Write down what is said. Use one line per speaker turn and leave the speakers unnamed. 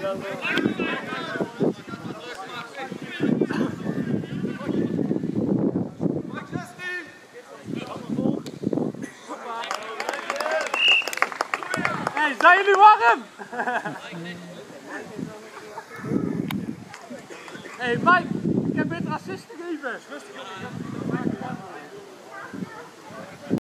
Hey, zijn jullie warm? Hey Mike, ik heb beter assist gegeven. Rustig.